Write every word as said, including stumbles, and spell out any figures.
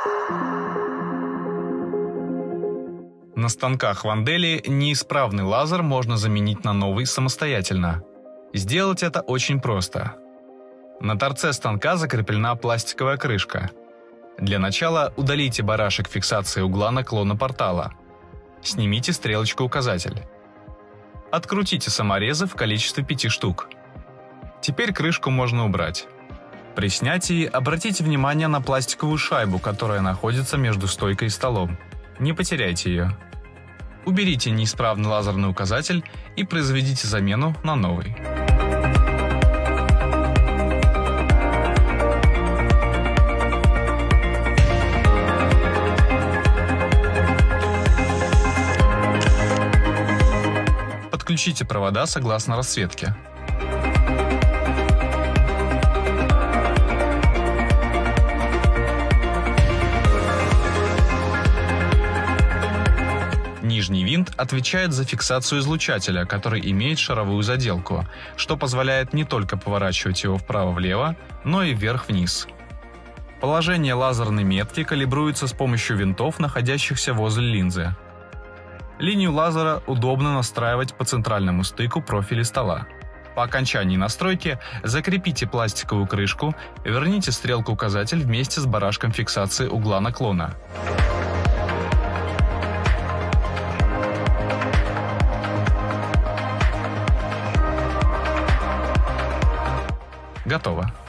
На станках Вандели неисправный лазер можно заменить на новый самостоятельно. Сделать это очень просто. На торце станка закреплена пластиковая крышка. Для начала удалите барашек фиксации угла наклона портала. Снимите стрелочку-указатель. Открутите саморезы в количестве пяти штук. Теперь крышку можно убрать. При снятии обратите внимание на пластиковую шайбу, которая находится между стойкой и столом. Не потеряйте ее. Уберите неисправный лазерный указатель и произведите замену на новый. Подключите провода согласно расцветке. Нижний винт отвечает за фиксацию излучателя, который имеет шаровую заделку, что позволяет не только поворачивать его вправо-влево, но и вверх-вниз. Положение лазерной метки калибруется с помощью винтов, находящихся возле линзы. Линию лазера удобно настраивать по центральному стыку профиля стола. По окончании настройки закрепите пластиковую крышку, верните стрелку-указатель вместе с барашком фиксации угла наклона. Готово.